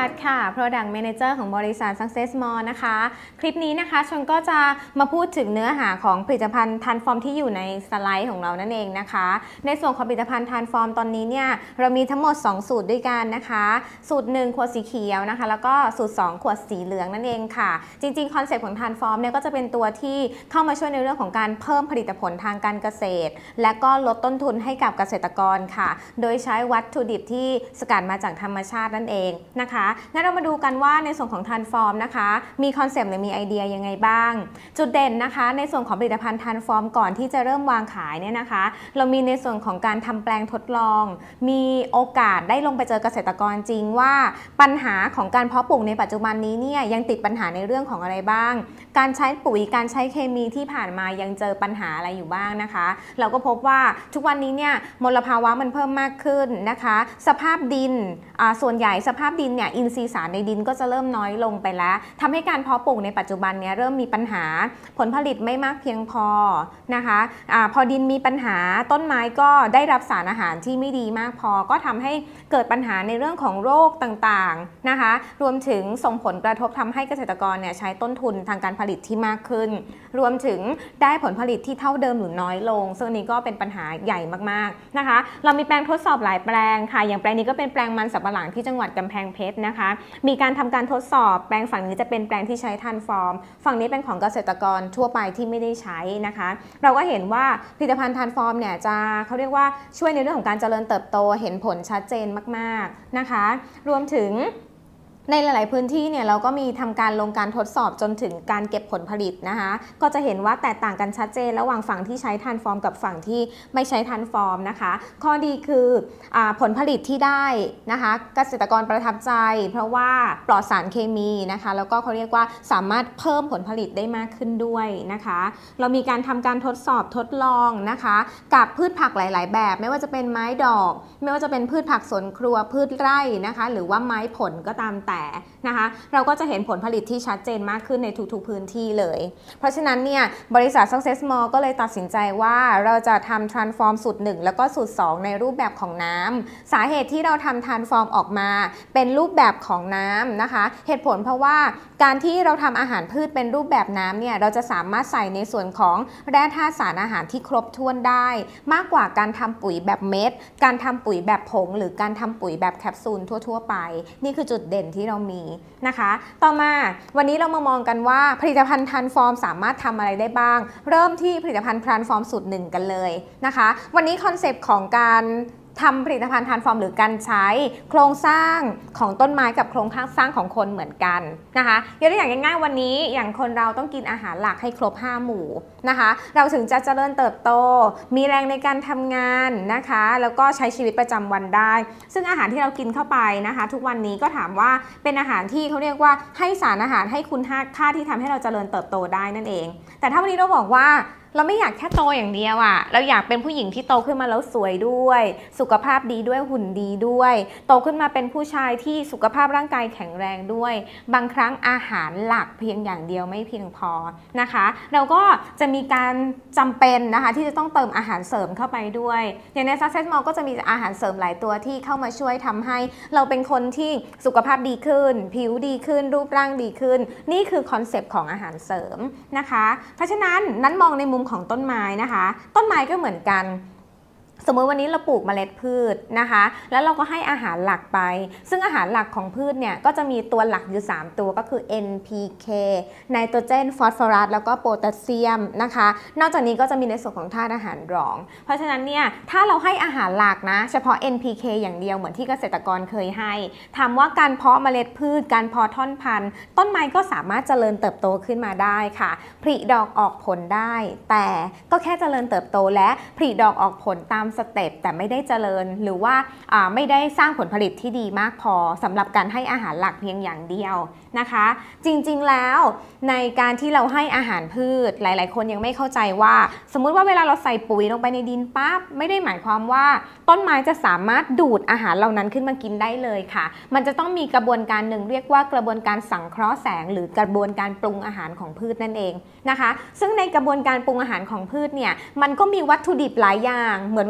พัฒน์ค่ะ Product Manager ของบริษัท Success Mall นะคะคลิปนี้นะคะชนก็จะมาพูดถึงเนื้อหาของผลิตภัณฑ์ทานฟอร์มที่อยู่ในสไลด์ของเรานั่นเองนะคะในส่วนของผลิตภัณฑ์ทานฟอร์มตอนนี้เนี่ยเรามีทั้งหมด2สูตรด้วยกันนะคะสูตร1ขวดสีเขียวนะคะแล้วก็สูตร2ขวดสีเหลืองนั่นเองค่ะจริงๆคอนเซ็ปต์ของทานฟอร์มเนี่ยก็จะเป็นตัวที่เข้ามาช่วยในเรื่องของการเพิ่มผลิตผลทางการเกษตรและก็ลดต้นทุนให้กับเกษตรกรค่ะโดยใช้วัตถุดิบที่สกัดมาจากธรรมชาตินั่นเองนะคะงั้นเรามาดูกันว่าในส่วนของทานฟอร์มนะคะมีคอนเซปต์หรือมีไอเดียยังไงบ้างจุดเด่นนะคะในส่วนของผลิตภัณฑ์ทานฟอร์มก่อนที่จะเริ่มวางขายเนี่ยนะคะเรามีในส่วนของการทำแปลงทดลองมีโอกาสได้ลงไปเจอเกษตรกรจริงว่าปัญหาของการเพาะปลูกในปัจจุบันนี้เนี่ยยังติดปัญหาในเรื่องของอะไรบ้างการใช้ปุ๋ยการใช้เคมีที่ผ่านมายังเจอปัญหาอะไรอยู่บ้างนะคะเราก็พบว่าทุกวันนี้เนี่ยมลภาวะมันเพิ่มมากขึ้นนะคะสภาพดินส่วนใหญ่สภาพดินเนี่ยอินทรีย์สารในดินก็จะเริ่มน้อยลงไปแล้วทำให้การเพาะปลูกในปัจจุบันเนี่ยเริ่มมีปัญหาผลผลิตไม่มากเพียงพอนะคะพอดินมีปัญหาต้นไม้ก็ได้รับสารอาหารที่ไม่ดีมากพอก็ทำให้เกิดปัญหาในเรื่องของโรคต่างๆนะคะรวมถึงส่งผลกระทบทำให้เกษตรกรเนี่ยใช้ต้นทุนทางการผลิตที่มากขึ้นรวมถึงได้ผลผลิตที่เท่าเดิมหรือน้อยลงซึ่งนี้ก็เป็นปัญหาใหญ่มากๆนะคะเรามีแปลงทดสอบหลายแปลงค่ะอย่างแปลงนี้ก็เป็นแปลงมันสำปะหลังที่จังหวัดกำแพงเพชรนะคะมีการทำการทดสอบแปลงฝั่งนี้จะเป็นแปลงที่ใช้ทานฟอร์มฝั่งนี้เป็นของเกษตรกรทั่วไปที่ไม่ได้ใช้นะคะเราก็เห็นว่าผลิตภัณฑ์ทานฟอร์มเนี่ยจะเขาเรียกว่าช่วยในเรื่องของการเจริญเติบโตเห็นผลชัดเจนมากๆนะคะรวมถึงในหลายๆพื้นที่เนี่ยเราก็มีทำการลงการทดสอบจนถึงการเก็บผลผลิตนะคะก็จะเห็นว่าแตกต่างกันชัดเจนระหว่างฝั่งที่ใช้ทานฟอร์มกับฝั่งที่ไม่ใช้ทานฟอร์มนะคะข้อดีคือผลผลิตที่ได้นะคะเกษตรกรประทับใจเพราะว่าปลอดสารเคมีนะคะแล้วก็เขาเรียกว่าสามารถเพิ่มผลผลิตได้มากขึ้นด้วยนะคะเรามีการทำการทดสอบทดลองนะคะกับพืชผักหลายๆแบบไม่ว่าจะเป็นไม้ดอกไม่ว่าจะเป็นพืชผักสวนครัวพืชไร่นะคะหรือว่าไม้ผลก็ตามแต่นะคะเราก็จะเห็นผลผลิตที่ชัดเจนมากขึ้นในทุกๆพื้นที่เลยเพราะฉะนั้นเนี่ยบริษัท Success Mall ก็เลยตัดสินใจว่าเราจะทำ Transform สูตร1แล้วก็สูตร2ในรูปแบบของน้ำสาเหตุที่เราทำ Transform ออกมาเป็นรูปแบบของน้ำนะคะเหตุผลเพราะว่าการที่เราทำอาหารพืชเป็นรูปแบบน้ำเนี่ยเราจะสามารถใส่ในส่วนของแร่ธาตุสารอาหารที่ครบถ้วนได้มากกว่าการทำปุ๋ยแบบเม็ดการทำปุ๋ยแบบผงหรือการทำปุ๋ยแบบแคปซูลทั่วๆไปนี่คือจุดเด่นที่เรามีนะคะต่อมาวันนี้เรามามองกันว่าผลิตภัณฑ์ทานฟอร์มสามารถทำอะไรได้บ้างเริ่มที่ผลิตภัณฑ์ทานฟอร์มสูตร1กันเลยนะคะวันนี้คอนเซปต์ของการทำผลิตภัณฑ์ทานฟอร์มหรือการใช้โครงสร้างของต้นไม้กับโครงสร้างของคนเหมือนกันนะคะยกตัวอย่างง่ายๆวันนี้อย่างคนเราต้องกินอาหารหลักให้ครบ5หมู่นะคะเราถึงจะเจริญเติบโตมีแรงในการทำงานนะคะแล้วก็ใช้ชีวิตประจำวันได้ซึ่งอาหารที่เรากินเข้าไปนะคะทุกวันนี้ก็ถามว่าเป็นอาหารที่เขาเรียกว่าให้สารอาหารให้คุณค่าที่ทำให้เราเจริญเติบโตได้นั่นเองแต่ถ้าวันนี้เราบอกว่าเราไม่อยากแค่โตอย่างเดียวอ่ะเราอยากเป็นผู้หญิงที่โตขึ้นมาแล้วสวยด้วยสุขภาพดีด้วยหุ่นดีด้วยโตขึ้นมาเป็นผู้ชายที่สุขภาพร่างกายแข็งแรงด้วยบางครั้งอาหารหลักเพียงอย่างเดียวไม่เพียงพอนะคะเราก็จะมีการจำเป็นนะคะที่จะต้องเติมอาหารเสริมเข้าไปด้วยอย่างใน Success Mall ก็จะมีอาหารเสริมหลายตัวที่เข้ามาช่วยทำให้เราเป็นคนที่สุขภาพดีขึ้นผิวดีขึ้นรูปร่างดีขึ้นนี่คือคอนเซปต์ของอาหารเสริมนะคะเพราะฉะนั้นนั้นมองในมุมของต้นไม้นะคะต้นไม้ก็เหมือนกันสมมติวันนี้เราปลูกเมล็ดพืชนะคะแล้วเราก็ให้อาหารหลักไปซึ่งอาหารหลักของพืชเนี่ยก็จะมีตัวหลักอยู่3ตัวก็คือ NPK ไนโตรเจนฟอสฟอรัสแล้วก็โพแทสเซียมนะคะนอกจากนี้ก็จะมีในส่วนของธาตุอาหารรองเพราะฉะนั้นเนี่ยถ้าเราให้อาหารหลักนะเฉพาะ NPK อย่างเดียวเหมือนที่เกษตรกรเคยให้ถามว่าการเพาะเมล็ดพืชการเพาะท่อนพันธุ์ต้นไม้ก็สามารถเจริญเติบโตขึ้นมาได้ค่ะผลิดอกออกผลได้แต่ก็แค่เจริญเติบโตและผลิดอกออกผลตามสเต็ปแต่ไม่ได้เจริญหรือว่าไม่ได้สร้างผลผลิตที่ดีมากพอสำหรับการให้อาหารหลักเพียงอย่างเดียวนะคะจริงๆแล้วในการที่เราให้อาหารพืชหลายๆคนยังไม่เข้าใจว่าสมมุติว่าเวลาเราใส่ปุ๋ยลงไปในดินปั๊บไม่ได้หมายความว่าต้นไม้จะสามารถดูดอาหารเหล่านั้นขึ้นมากินได้เลยค่ะมันจะต้องมีกระบวนการหนึ่งเรียกว่ากระบวนการสังเคราะห์แสงหรือกระบวนการปรุงอาหารของพืชนั่นเองนะคะซึ่งในกระบวนการปรุงอาหารของพืชเนี่ยมันก็มีวัตถุดิบหลายอย่างเหมือน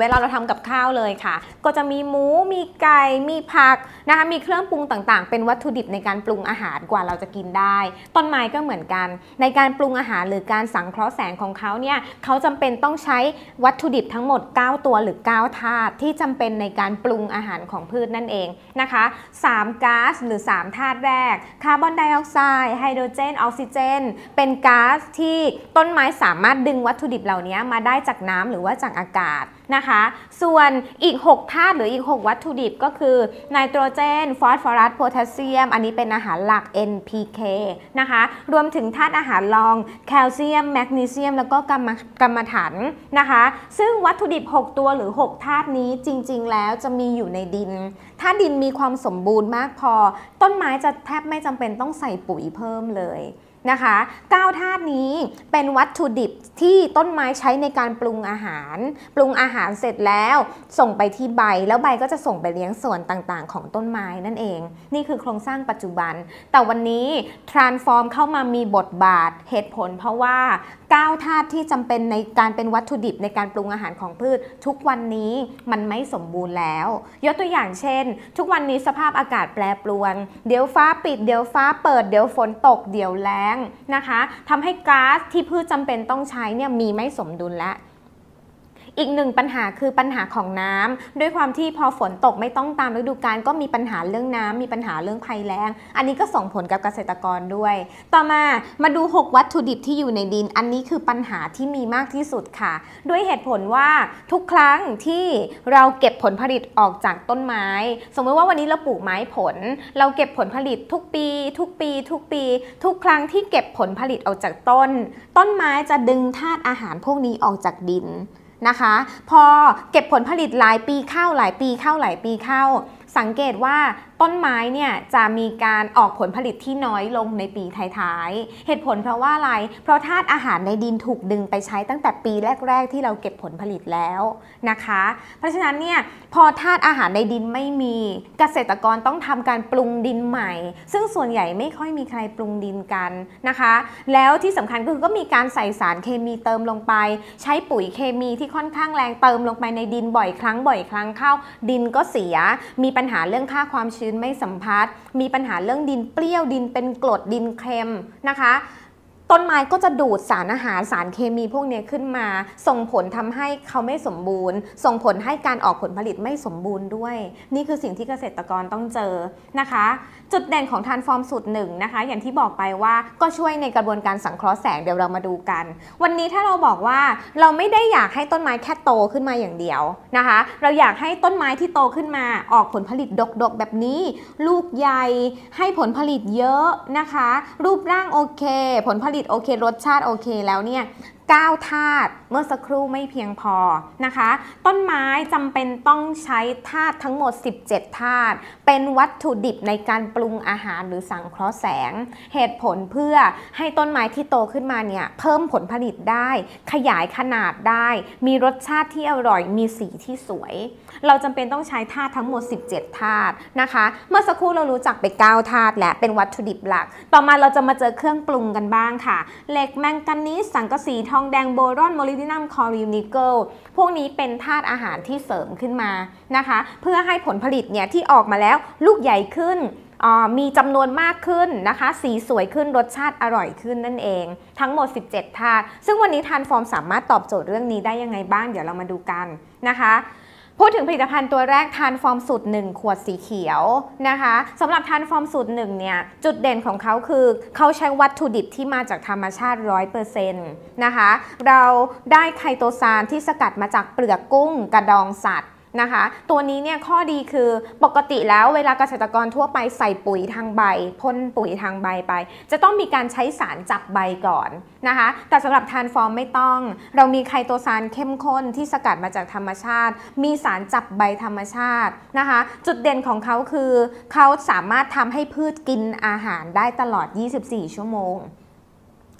เวลาเราทำกับข้าวเลยค่ะก็จะมีหมูมีไก่มีผักนะคะมีเครื่องปรุงต่างๆเป็นวัตถุดิบในการปรุงอาหารกว่าเราจะกินได้ต้นไม้ก็เหมือนกันในการปรุงอาหารหรือการสังเคราะห์แสงของเขาเนี่ยเขาจำเป็นต้องใช้วัตถุดิบทั้งหมด9ตัวหรือ9ธาตุที่จำเป็นในการปรุงอาหารของพืชนั่นเองนะคะ3ก๊าซหรือ3ธาตุแรกคาร์บอนไดออกไซด์ไฮโดรเจนออกซิเจนเป็นก๊าซที่ต้นไม้สามารถดึงวัตถุดิบเหล่านี้มาได้จากน้ำหรือว่าจากอากาศนะคะส่วนอีก6ธาตุหรืออีก6วัตถุดิบก็คือไนโตรเจนฟอสฟอรัสโพแทสเซียมอันนี้เป็นอาหารหลัก NPK นะคะรวมถึงธาตุอาหารรองแคลเซียมแมกนีเซียมแล้วก็กัมมันถันนะคะซึ่งวัตถุดิบ6ตัวหรือ6ธาตุนี้จริงๆแล้วจะมีอยู่ในดินถ้าดินมีความสมบูรณ์มากพอต้นไม้จะแทบไม่จำเป็นต้องใส่ปุ๋ยเพิ่มเลยนะคะ9ธาตุนี้เป็นวัตถุดิบที่ต้นไม้ใช้ในการปรุงอาหารเสร็จแล้วส่งไปที่ใบแล้วใบก็จะส่งไปเลี้ยงส่วนต่างๆของต้นไม้นั่นเองนี่คือโครงสร้างปัจจุบันแต่วันนี้ transform เข้ามามีบทบาทเหตุผลเพราะว่า9ธาตุที่จำเป็นในการเป็นวัตถุดิบในการปรุงอาหารของพืชทุกวันนี้มันไม่สมบูรณ์แล้วยกตัวอย่างเช่นทุกวันนี้สภาพอากาศแปรปรวนเดี๋ยวฟ้าปิดเดี๋ยวฟ้าเปิดเดี๋ยวฝนตกเดี๋ยวแล้งนะคะทำให้ก๊าซที่พืชจำเป็นต้องใช้เนี่ยมีไม่สมดุลและอีกหนึ่งปัญหาคือปัญหาของน้ำด้วยความที่พอฝนตกไม่ต้องตามฤดูกาลก็มีปัญหาเรื่องน้ำมีปัญหาเรื่องภัยแล้งอันนี้ก็ส่งผลกับเกษตรกรด้วยต่อมาดู6วัตถุดิบที่อยู่ในดินอันนี้คือปัญหาที่มีมากที่สุดค่ะด้วยเหตุผลว่าทุกครั้งที่เราเก็บผลผลิตออกจากต้นไม้สมมติว่าวันนี้เราปลูกไม้ผลเราเก็บผลผลิตทุกปีทุกครั้งที่เก็บผลผลิตออกจากต้นไม้จะดึงธาตุอาหารพวกนี้ออกจากดินนะคะพอเก็บผลผลิตหลายปีเข้าสังเกตว่าต้นไม้เนี่ยจะมีการออกผลผลิตที่น้อยลงในปีท้ายๆเหตุผลเพราะว่าอะไรเพราะธาตุอาหารในดินถูกดึงไปใช้ตั้งแต่ปีแรกๆที่เราเก็บผลผลิตแล้วนะคะเพราะฉะนั้นเนี่ยพอธาตุอาหารในดินไม่มีเกษตรกรต้องทำการปรุงดินใหม่ซึ่งส่วนใหญ่ไม่ค่อยมีใครปรุงดินกันนะคะแล้วที่สำคัญก็มีการใส่สารเคมีเติมลงไปใช้ปุ๋ยเคมีที่ค่อนข้างแรงเติมลงไปในดินบ่อยครั้งเข้าดินก็เสียมีปัญหาเรื่องค่าความชื้นไม่สัมพัทธ์มีปัญหาเรื่องดินเปรี้ยวดินเป็นกรดดินเค็มนะคะต้นไม้ก็จะดูดสารอาหารสารเคมีพวกนี้ขึ้นมาส่งผลทำให้เขาไม่สมบูรณ์ส่งผลให้การออกผลผลิตไม่สมบูรณ์ด้วยนี่คือสิ่งที่เกษตรกรต้องเจอนะคะจุดเด่นของ Transform สูตร1นะคะอย่างที่บอกไปว่าก็ช่วยในกระบวนการสังเคราะห์แสงเดี๋ยวเรามาดูกันวันนี้ถ้าเราบอกว่าเราไม่ได้อยากให้ต้นไม้แค่โตขึ้นมาอย่างเดียวนะคะเราอยากให้ต้นไม้ที่โตขึ้นมาออกผลผลิตดกๆแบบนี้ลูกใหญ่ให้ผลผลิตเยอะนะคะรูปร่างโอเคผลผลิตโอเครสชาติโอเคแล้วเนี่ย9ธาตุเมื่อสักครู่ไม่เพียงพอนะคะต้นไม้จำเป็นต้องใช้ธาตุทั้งหมด17ธาตุเป็นวัตถุดิบในการปรุงอาหารหรือสังเคราะห์แสงเหตุผลเพื่อให้ต้นไม้ที่โตขึ้นมาเนี่ยเพิ่มผลผลิตได้ขยายขนาดได้มีรสชาติที่อร่อยมีสีที่สวยเราจำเป็นต้องใช้ธาตุทั้งหมด17ธาตุนะคะเมื่อสักครู่เรารู้จักไป9ธาตุและเป็นวัตถุดิบหลักต่อมาเราจะมาเจอเครื่องปรุงกันบ้างค่ะเหล็กแมงกานีสสังกะสีทองแดงโบรอนโมลิบดินัมคอริลนิกเกิลพวกนี้เป็นธาตุอาหารที่เสริมขึ้นมานะคะเพื่อให้ผลผลิตเนี่ยที่ออกมาแล้วลูกใหญ่ขึ้นมีจำนวนมากขึ้นนะคะสีสวยขึ้นรสชาติอร่อยขึ้นนั่นเองทั้งหมด17ธาตุซึ่งวันนี้Transformสามารถตอบโจทย์เรื่องนี้ได้ยังไงบ้างเดี๋ยวเรามาดูกันนะคะพูดถึงผลิตภัณฑ์ตัวแรกTransformสูตร1ขวดสีเขียวนะคะสำหรับTransformสูตร1เนี่ยจุดเด่นของเขาคือเขาใช้วัตถุดิบที่มาจากธรรมชาติ 100% นะคะเราได้ไคโตซานที่สกัดมาจากเปลือกกุ้งกระดองสัตว์นะคะตัวนี้เนี่ยข้อดีคือปกติแล้วเวลาเกษตรกรทั่วไปใส่ปุ๋ยทางใบพ่นปุ๋ยทางใบไปจะต้องมีการใช้สารจับใบก่อนนะคะแต่สำหรับTransformไม่ต้องเรามีไคโตซานเข้มข้นที่สกัดมาจากธรรมชาติมีสารจับใบธรรมชาตินะคะจุดเด่นของเขาคือเขาสามารถทำให้พืชกินอาหารได้ตลอด24ชั่วโมง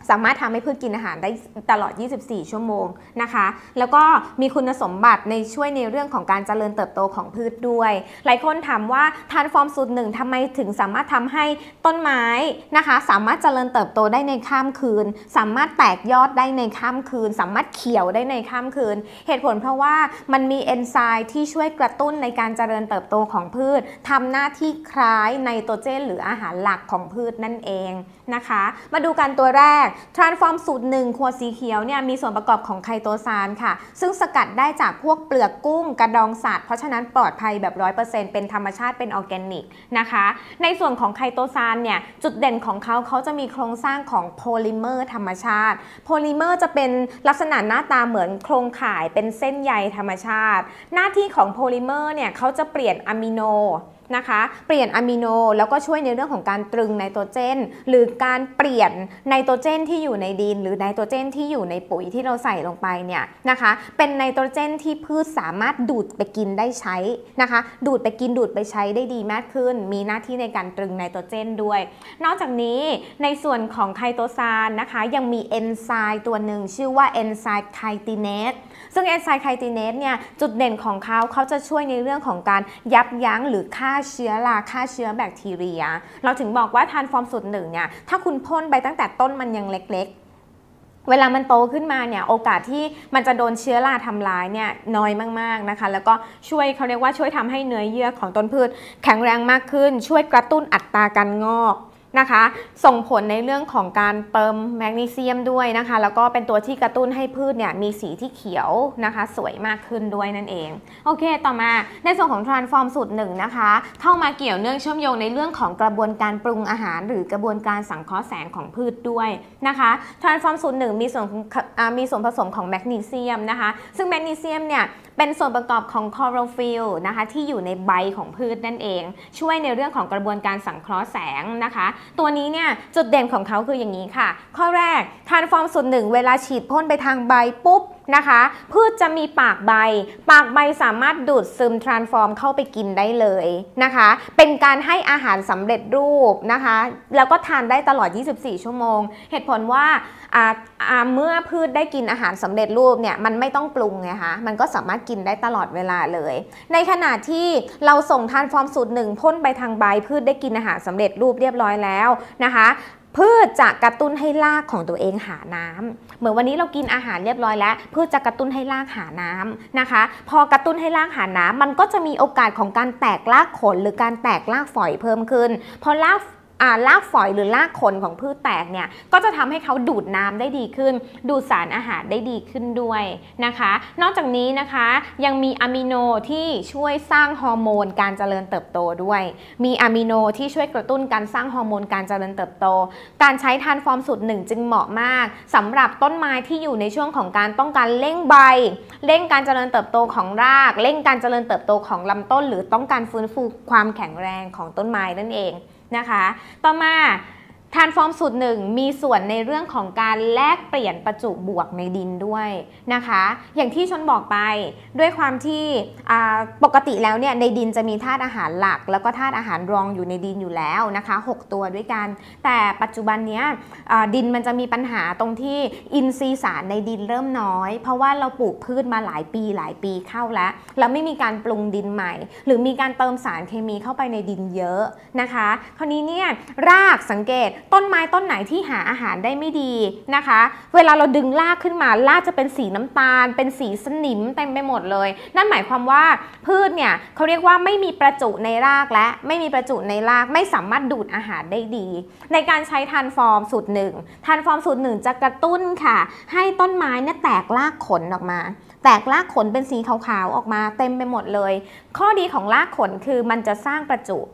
สามารถทำให้พืชกินอาหารได้ตลอด 24 ชั่วโมงนะคะแล้วก็มีคุณสมบัติในช่วยในเรื่องของการเจริญเติบโตของพืชด้วยหลายคนถามว่าทานฟอร์มสูตรหนึ่งทำไมถึงสามารถทำให้ต้นไม้นะคะสามารถเจริญเติบโตได้ในข้ามคืนสามารถแตกยอดได้ในข้ามคืนสามารถเขียวได้ในข้ามคืนเหตุผลเพราะว่ามันมีเอนไซม์ที่ช่วยกระตุ้นในการเจริญเติบโตของพืชทำหน้าที่คล้ายไนโตรเจนหรืออาหารหลักของพืชนั่นเองนะคะมาดูกันตัวแรก Transform สูตร1ขวดสีเขียวเนี่ยมีส่วนประกอบของไคโตซานค่ะซึ่งสกัดได้จากพวกเปลือกกุ้งกระดองสัตว์เพราะฉะนั้นปลอดภัยแบบ 100% เป็นธรรมชาติเป็นออร์แกนิกนะคะในส่วนของไคโตซานเนี่ยจุดเด่นของเขาจะมีโครงสร้างของโพลิเมอร์ธรรมชาติโพลิเมอร์จะเป็นลักษณะหน้าตาเหมือนโครงข่ายเป็นเส้นใยธรรมชาติหน้าที่ของโพลิเมอร์เนี่ยเขาจะเปลี่ยนอะมิโนนะคะเปลี่ยนอะมิโนแล้วก็ช่วยในเรื่องของการตรึงไนโตรเจนหรือการเปลี่ยนไนโตรเจนที่อยู่ในดินหรือไนโตรเจนที่อยู่ในปุ๋ยที่เราใส่ลงไปเนี่ยนะคะเป็นไนโตรเจนที่พืชสามารถดูดไปกินได้ใช้นะคะดูดไปกินดูดไปใช้ได้ดีมากขึ้นมีหน้าที่ในการตรึงไนโตรเจนด้วยนอกจากนี้ในส่วนของไคโตซานนะคะยังมีเอนไซม์ตัวหนึ่งชื่อว่าเอนไซม์ไคติเนสซึ่งเอนไซม์ไคติเนสเนี่ยจุดเด่นของเขาจะช่วยในเรื่องของการยับยั้งหรือฆ่าเชื้อราฆ่าเชื้อแบคทีเรียเราถึงบอกว่าทานฟอร์มสูตรหนึ่งเนี่ยถ้าคุณพ่นไปตั้งแต่ต้นมันยังเล็กๆเวลามันโตขึ้นมาเนี่ยโอกาสที่มันจะโดนเชื้อราทำลายเนี่ยน้อยมากๆนะคะแล้วก็ช่วยเขาเรียกว่าช่วยทำให้เนื้อเยื่อของต้นพืชแข็งแรงมากขึ้นช่วยกระตุ้นอัตราการงอกนะคะส่งผลในเรื่องของการเติมแมกนีเซียมด้วยนะคะแล้วก็เป็นตัวที่กระตุ้นให้พืชเนี่ยมีสีที่เขียวนะคะสวยมากขึ้นด้วยนั่นเองโอเคต่อมาในส่วนของ Transform สูตร1นะคะเข้ามาเกี่ยวเนื่องเชื่อมโยงในเรื่องของกระบวนการปรุงอาหารหรือกระบวนการสังเคราะห์แสงของพืชด้วยนะคะ Transform สูตร1มีส่วนผสมของแมกนีเซียมนะคะซึ่งแมกนีเซียมเนี่ยเป็นส่วนประกอบของคลอโรฟิลล์นะคะที่อยู่ในใบของพืชนั่นเองช่วยในเรื่องของกระบวนการสังเคราะห์แสงนะคะตัวนี้เนี่ยจุดเด่นของเขาคืออย่างนี้ค่ะข้อแรกทานฟอร์มสูตร1เวลาฉีดพ่นไปทางใบปุ๊บนะคะพืชจะมีปากใบสามารถดูดซึมทรานส์ฟอร์มเข้าไปกินได้เลยนะคะเป็นการให้อาหารสำเร็จรูปนะคะแล้วก็ทานได้ตลอด24ชั่วโมงเหตุผลว่าเมื่อพืชได้กินอาหารสำเร็จรูปเนี่ยมันไม่ต้องปรุงไงคะมันก็สามารถกินได้ตลอดเวลาเลยในขณะที่เราส่งทานฟอร์มสูตร1พ่นไปทางใบพืชได้กินอาหารสำเร็จรูปเรียบร้อยแล้วนะคะพืชจะกระตุ้นให้รากของตัวเองหาน้ำเหมือนวันนี้เรากินอาหารเรียบร้อยแล้วพืชจะกระตุ้นให้รากหาน้ำนะคะพอกระตุ้นให้รากหาน้ำมันก็จะมีโอกาสของการแตกรากขนหรือการแตกรากฝอยเพิ่มขึ้นพอรากฝอยหรือรากขนของพืชแตกเนี่ยก็จะทำให้เขาดูดน้ำได้ดีขึ้นดูดสารอาหารได้ดีขึ้นด้วยนะคะนอกจากนี้นะคะยังมีอะมิโนที่ช่วยสร้างฮอร์โมนการเจริญเติบโตด้วยมีอะมิโนที่ช่วยกระตุ้นการสร้างฮอร์โมนการเจริญเติบโตการใช้ทานฟอร์มสูตร1จึงเหมาะมากสำหรับต้นไม้ที่อยู่ในช่วงของการต้องการเร่งใบเร่งการเจริญเติบโตของรากเร่งการเจริญเติบโตของลำต้นหรือต้องการฟื้นฟูความแข็งแรงของต้นไม้นั่นเองนะคะต่อมาทานฟอร์มสูตร1มีส่วนในเรื่องของการแลกเปลี่ยนประจุบวกในดินด้วยนะคะอย่างที่ชนบอกไปด้วยความที่ปกติแล้วเนี่ยในดินจะมีธาตุอาหารหลักแล้วก็ธาตุอาหารรองอยู่ในดินอยู่แล้วนะคะ6ตัวด้วยกันแต่ปัจจุบันนี้ดินมันจะมีปัญหาตรงที่อินทรีย์สารในดินเริ่มน้อยเพราะว่าเราปลูกพืชมาหลายปีเข้าแล้วไม่มีการปรุงดินใหม่หรือมีการเติมสารเคมีเข้าไปในดินเยอะนะคะคราวนี้เนี่ยรากสังเกตต้นไม้ต้นไหนที่หาอาหารได้ไม่ดีนะคะเวลาเราดึงรากขึ้นมารากจะเป็นสีน้ำตาลเป็นสีสนิมเต็มไปหมดเลยนั่นหมายความว่าพืชเนี่ยเขาเรียกว่าไม่มีประจุในรากและไม่มีประจุในรากไม่สามารถดูดอาหารได้ดีในการใช้ทานฟอร์มสูตร1ทานฟอร์มสูตร1จะกระตุ้นค่ะให้ต้นไม้เนี่ยแตกรากขนออกมาแตกรากขนเป็นสีขาวๆออกมาเต็มไปหมดเลยข้อดีของรากขนคือมันจะสร้างประจุ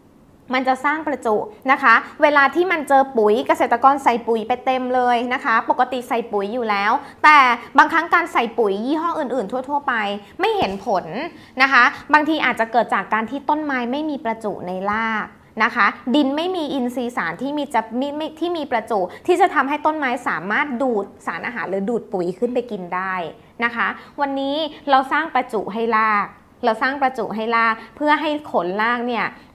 นะคะเวลาที่มันเจอปุ๋ยเกษตรกรใส่ปุ๋ยไปเต็มเลยนะคะปกติใส่ปุ๋ยอยู่แล้วแต่บางครั้งการใส่ปุ๋ยยี่ห้ออื่นๆทั่วๆไปไม่เห็นผลนะคะบางทีอาจจะเกิดจากการที่ต้นไม้ไม่มีประจุในรากนะคะดินไม่มีอินทรีย์สารที่มีประจุที่จะทำให้ต้นไม้สามารถดูดสารอาหารหรือดูดปุ๋ยขึ้นไปกินได้นะคะวันนี้เราสร้างประจุให้รากเพื่อให้ขนรากเนี่ย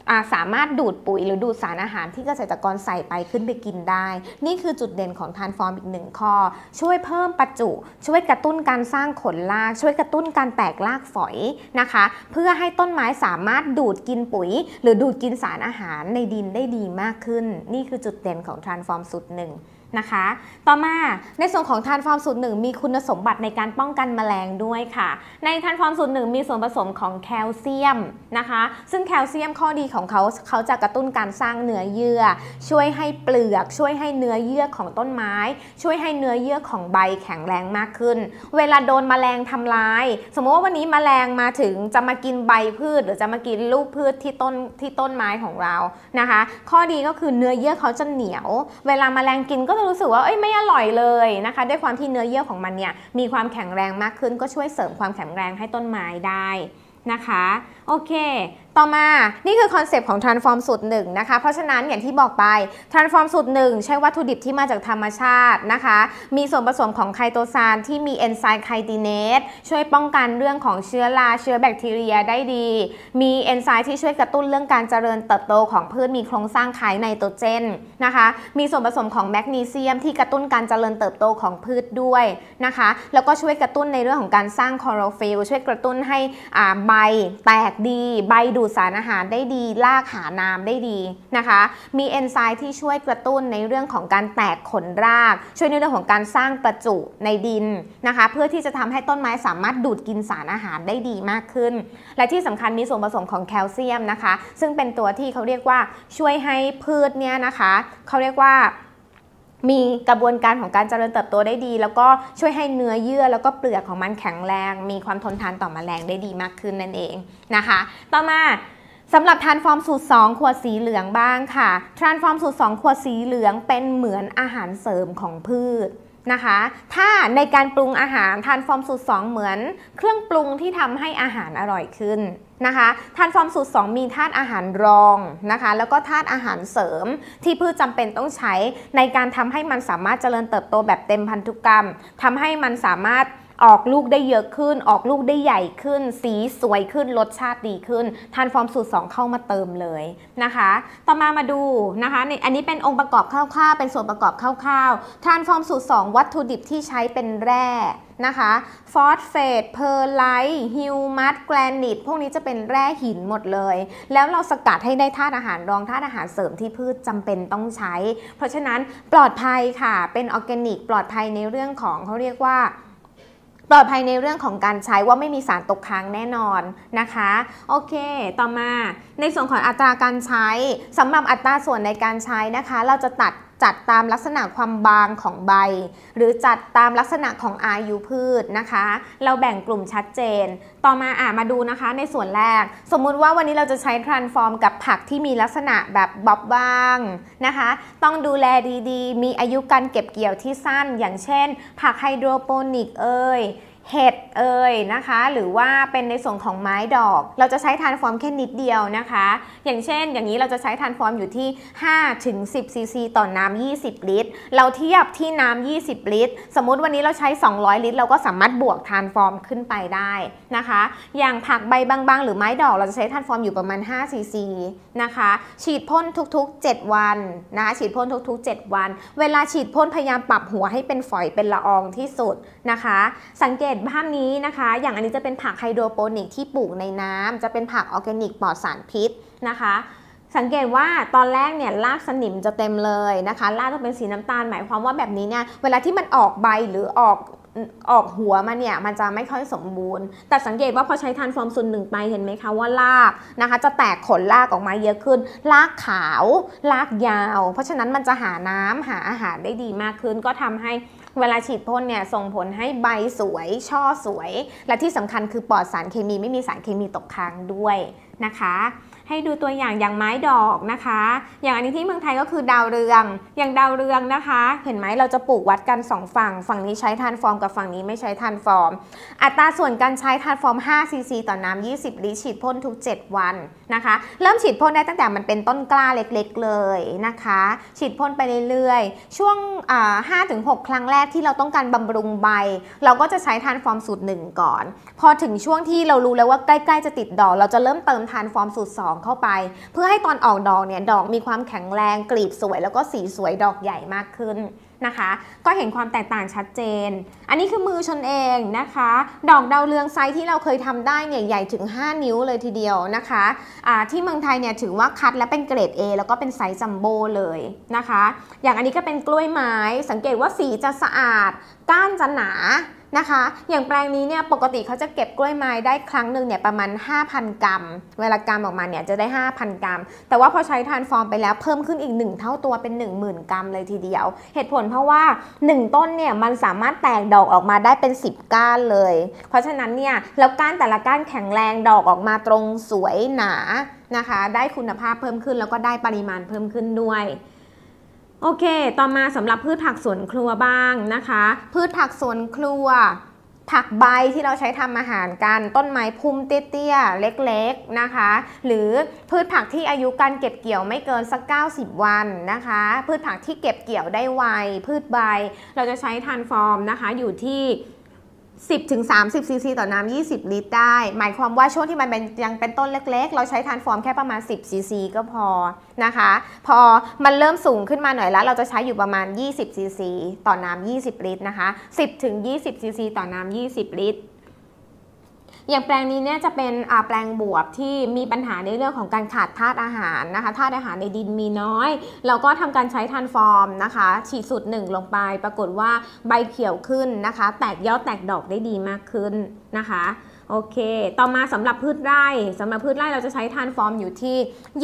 สามารถดูดปุ๋ยหรือดูดสารอาหารที่เกษตรกรใส่ไปขึ้นไปกินได้นี่คือจุดเด่นของทานฟอร์มอีก1ข้อช่วยเพิ่มประจุช่วยกระตุ้นการสร้างขนรากช่วยกระตุ้นการแตกรากฝอยนะคะเพื่อให้ต้นไม้สามารถดูดกินปุ๋ยหรือดูดกินสารอาหารในดินได้ดีมากขึ้นนี่คือจุดเด่นของทานฟอร์มสูตร 1นะคะต่อมาในส่วนของทานฟอร์มสูตร 1มีคุณสมบัติในการป้องกันแมลงด้วยค่ะในทานฟอร์มสูตร 1มีส่วนผสมของแคลเซียมนะคะซึ่งแคลเซียมข้อดีของเขาจะกระตุ้นการสร้างเนื้อเยื่อช่วยให้เปลือกช่วยให้เนื้อเยื่อของต้นไม้ช่วยให้เนื้อเยื่อของใบแข็งแรงมากขึ้นเวลาโดนแมลงทำลายสมมติว่าวันนี้แมลงมาถึงจะมากินใบพืชหรือจะมากินลูกพืชที่ต้นไม้ของเรานะคะข้อดีก็คือเนื้อเยื่อเขาจะเหนียวเวลาแมลงกินก็จะรู้สึกว่าไม่อร่อยเลยนะคะด้วยความที่เนื้อเยื่อของมันเนี่ยมีความแข็งแรงมากขึ้นก็ช่วยเสริมความแข็งแรงให้ต้นไม้ได้นะคะโอเคต่อมานี่คือคอนเซปต์ของ Transform สูตร 1นะคะเพราะฉะนั้นอย่างที่บอกไป Transform สูตร 1ใช้วัตถุดิบที่มาจากธรรมชาตินะคะมีส่วนผสมของไคโตซานที่มีเอนไซม์ไคติเนสช่วยป้องกันเรื่องของเชื้อราเชื้อแบคทีเรียได้ดีมีเอนไซม์ที่ช่วยกระตุ้นเรื่องการเจริญเติบโตของพืชมีโครงสร้างคล้ายไนโตรเจนนะคะมีส่วนผสมของแมกนีเซียมที่กระตุ้นการเจริญเติบโตของพืชด้วยนะคะแล้วก็ช่วยกระตุ้นในเรื่องของการสร้างคลอโรฟิลล์ช่วยกระตุ้นให้ใบแตกดีใบดูดสารอาหารได้ดีรากหาน้ำได้ดีนะคะมีเอนไซม์ที่ช่วยกระตุ้นในเรื่องของการแตกขนรากช่วยในเรื่องของการสร้างประจุในดินนะคะเพื่อที่จะทำให้ต้นไม้สามารถดูดกินสารอาหารได้ดีมากขึ้นและที่สำคัญมีส่วนผสมของแคลเซียมนะคะซึ่งเป็นตัวที่เขาเรียกว่าช่วยให้พืชเนี่ยนะคะเขาเรียกว่ามีกระบวนการของการเจริญเติบโตได้ดีแล้วก็ช่วยให้เนื้อเยื่อแล้วก็เปลือกของมันแข็งแรงมีความทนทานต่อแมลงได้ดีมากขึ้นนั่นเองนะคะต่อมาสำหรับทานฟอร์มสูตร 2 ขวดสีเหลืองบ้างค่ะทานฟอร์มสูตร 2 ขวดสีเหลืองเป็นเหมือนอาหารเสริมของพืชนะคะถ้าในการปรุงอาหารทานฟอร์มสูตร 2เหมือนเครื่องปรุงที่ทำให้อาหารอร่อยขึ้นนะคะทานฟอร์มสูตร 2มีธาตุอาหารรองนะคะแล้วก็ธาตุอาหารเสริมที่พืชจำเป็นต้องใช้ในการทำให้มันสามารถเจริญเติบโตแบบเต็มพันธุกรรมทำให้มันสามารถออกลูกได้เยอะขึ้นออกลูกได้ใหญ่ขึ้นสีสวยขึ้นรสชาติดีขึ้นทานฟอร์มสูตร 2เข้ามาเติมเลยนะคะต่อมาดูนะคะอันนี้เป็นองค์ประกอบคร่าวๆเป็นส่วนประกอบคร่าวๆทานฟอร์มสูตร 2วัตถุดิบที่ใช้เป็นแร่นะคะฟอสเฟตเพอร์ไลท์ฮิวมัสแกรนิตพวกนี้จะเป็นแร่หินหมดเลยแล้วเราสกัดให้ได้ธาตุอาหารรองธาตุอาหารเสริมที่พืชจำเป็นต้องใช้เพราะฉะนั้นปลอดภัยค่ะเป็นออร์แกนิกปลอดภัยในเรื่องของเขาเรียกว่าปลอดภัยในเรื่องของการใช้ว่าไม่มีสารตกค้างแน่นอนนะคะโอเคต่อมาในส่วนของอัตราการใช้สำหรับอัตราส่วนในการใช้นะคะเราจะจัดตามลักษณะความบางของใบหรือจัดตามลักษณะของอายุพืชนะคะเราแบ่งกลุ่มชัดเจนต่อมามาดูนะคะในส่วนแรกสมมุติว่าวันนี้เราจะใช้ทรานส์ฟอร์มกับผักที่มีลักษณะแบบบอบบ้างนะคะต้องดูแลดีๆมีอายุการเก็บเกี่ยวที่สั้นอย่างเช่นผักไฮโดรโปนิกเห็ดนะคะหรือว่าเป็นในส่วนของไม้ดอกเราจะใช้ทานฟอร์มแค่นิดเดียวนะคะอย่างเช่นอย่างนี้เราจะใช้ทานฟอร์มอยู่ที่5-10 ซีซีต่อน้ำ20 ลิตรเราเทียบที่น้ำ20 ลิตรสมมุติวันนี้เราใช้200 ลิตรเราก็สามารถบวกทานฟอร์มขึ้นไปได้นะคะอย่างผักใบบางๆหรือไม้ดอกเราจะใช้ทานฟอร์มอยู่ประมาณ5 ซีซีนะคะฉีดพ่นทุกๆ7 วันนะคะฉีดพ่นทุกๆ7 วันเวลาฉีดพ่นพยายามปรับหัวให้เป็นฝอยเป็นละอองที่สุดนะคะสังเกตภาพนี้นะคะอย่างอันนี้จะเป็นผักไฮโดรโปนิกที่ปลูกในน้ำจะเป็นผักออร์แกนิกปลอดสารพิษนะคะสังเกตว่าตอนแรกเนี่ยรากสนิมจะเต็มเลยนะคะรากจะเป็นสีน้ำตาลหมายความว่าแบบนี้เนี่ยเวลาที่มันออกใบหรือออกหัวมาเนี่ยมันจะไม่ค่อยสมบูรณ์แต่สังเกตว่าพอใช้ทานฟอร์มสูตร 1ไปเห็นไหมคะว่ารากนะคะจะแตกขนรากออกมาเยอะขึ้นรากขาวรากยาวเพราะฉะนั้นมันจะหาน้ำหาอาหารได้ดีมากขึ้นก็ทำให้เวลาฉีดพ่นเนี่ยส่งผลให้ใบสวยช่อสวยและที่สำคัญคือปลอดสารเคมีไม่มีสารเคมีตกค้างด้วยนะคะให้ดูตัวอย่างไม้ดอกนะคะอย่างอันนี้ที่เมืองไทยก็คือดาวเรืองอย่างดาวเรืองนะคะเห็นไหมเราจะปลูกวัดกัน2ฝั่งนี้ใช้ทานฟอร์มกับฝั่งนี้ไม่ใช้ทานฟอร์มอัตราส่วนการใช้ทานฟอร์ม5 ซีซีต่อน้ำ20 ลิตรฉีดพ่นทุก7 วันนะคะเริ่มฉีดพ่นได้ตั้งแต่มันเป็นต้นกล้าเล็กๆเลยนะคะฉีดพ่นไปเรื่อยๆช่วง5-6 ครั้งแรกที่เราต้องการบำรุงใบเราก็จะใช้ทานฟอร์มสูตร 1ก่อนพอถึงช่วงที่เรารู้แล้วว่าใกล้ๆจะติดดอกเราจะเริ่มเติมทานฟอร์มสูตร 2 2เข้าไปเพื่อให้ตอนออกดอกเนี่ยดอกมีความแข็งแรงกลีบสวยแล้วก็สีสวยดอกใหญ่มากขึ้นนะคะก็เห็นความแตกต่างชัดเจนอันนี้คือมือชนเองนะคะดอกดาวเรืองไซส์ที่เราเคยทำได้เนี่ยใหญ่ถึง5นิ้วเลยทีเดียวนะคะที่เมืองไทยเนี่ยถือว่าคัดและเป็นเกรด A แล้วก็เป็นไซส์จัมโบ้เลยนะคะอย่างอันนี้ก็เป็นกล้วยไม้สังเกตว่าสีจะสะอาดก้านจะหนานะคะอย่างแปลงนี้เนี่ยปกติเขาจะเก็บกล้วยไม้ได้ครั้งหนึ่งเนี่ยประมาณ 5,000 กรัมเวลากรัมออกมาเนี่ยจะได้ 5,000 กรัมแต่ว่าพอใช้ทานฟอร์มไปแล้วเพิ่มขึ้นอีก1เท่าตัวเป็น 10,000 กรัมเลยทีเดียวเหตุผลเพราะว่า1ต้นเนี่ยมันสามารถแตกดอกออกมาได้เป็น10ก้านเลยเพราะฉะนั้นเนี่ยแล้วก้านแต่ละก้านแข็งแรงดอกออกมาตรงสวยหนานะคะได้คุณภาพเพิ่มขึ้นแล้วก็ได้ปริมาณเพิ่มขึ้นด้วยโอเคต่อมาสำหรับพืชผักสวนครัวบ้างนะคะพืชผักสวนครัวผักใบที่เราใช้ทำอาหารกันต้นไม้พุ่มเตี้ยๆเล็กๆนะคะหรือพืชผักที่อายุการเก็บเกี่ยวไม่เกินสัก90วันนะคะพืชผักที่เก็บเกี่ยวได้ไวพืชใบเราจะใช้ทานฟอร์มนะคะอยู่ที่10-30 ซีซีต่อน้ำ20 ลิตรได้หมายความว่าช่วงที่มันยังเป็นต้นเล็กๆเราใช้ทานฟอร์มแค่ประมาณ10 ซีซีก็พอนะคะพอมันเริ่มสูงขึ้นมาหน่อยแล้วเราจะใช้อยู่ประมาณ20 ซีซีต่อน้ำ20 ลิตรนะคะ10-20 ซีซีต่อน้ำ20 ลิตรอย่างแปลงนี้เนี่ยจะเป็นแปลงบวบที่มีปัญหาในเรื่องของการขาดธาตุอาหารนะคะธาตุอาหารในดินมีน้อยเราก็ทำการใช้ทานฟอร์มนะคะฉีดสูตร1ลงไปปรากฏว่าใบเขียวขึ้นนะคะแตกยอดแตกดอกได้ดีมากขึ้นนะคะโอเคต่อมาสำหรับพืชไร่เราจะใช้ทานฟอร์มอยู่ที่